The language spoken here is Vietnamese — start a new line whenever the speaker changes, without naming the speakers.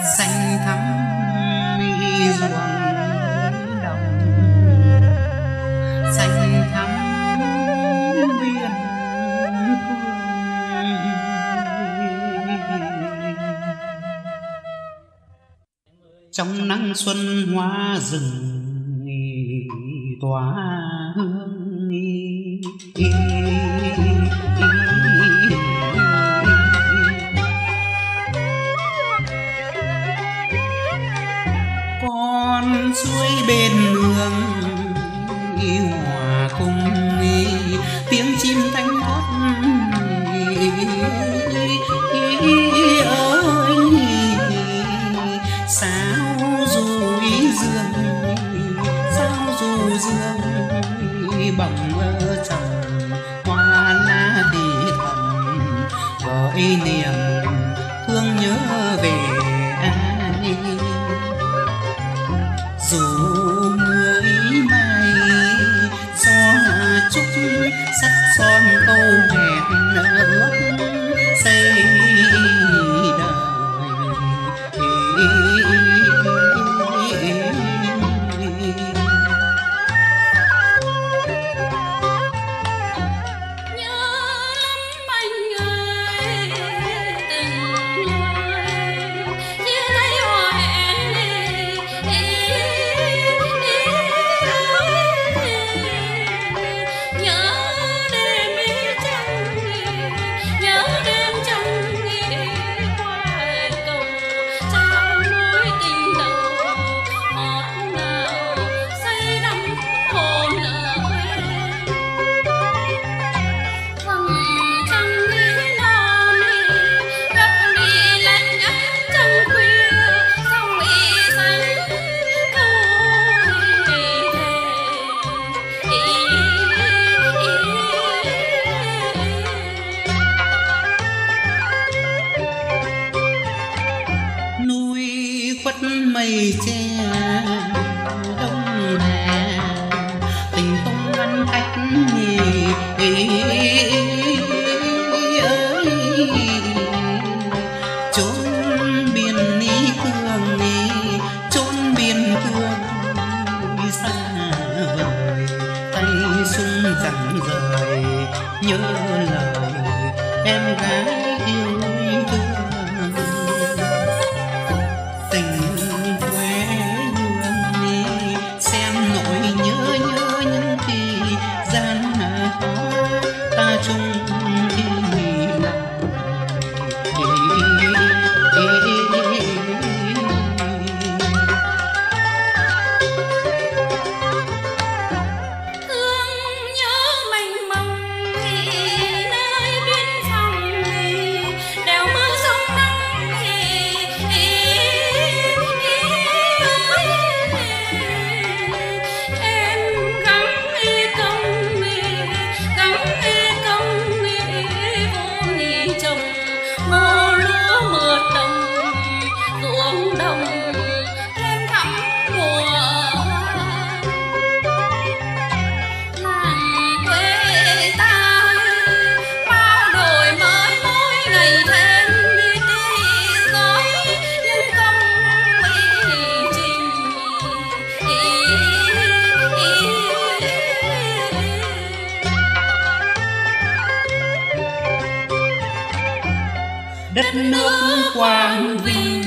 xanh thắm mi ruộng đồng, xanh thắm biên cương. Trong nắng xuân hoa rừng tỏa hương, con suối bên nương hòa cùng tiếng chim thanh hót ơi, sao dù dương, sao dù dương bồng trồng hoa lá thì thầm gợi niềm thương nhớ về ai. Dù mưa ý mai gió trúc sắt son câu hẹn ước xây đời. Khuất mây che đông hè tình tung ngăn cách ơi, chốn biển ní thương chốn biển thương xa vời, tay sung chẳng rời nhớ lời em gái yêu thương. Tình quê hương đi xem nỗi nhớ những khi gian khó ta chung đất nước quang vinh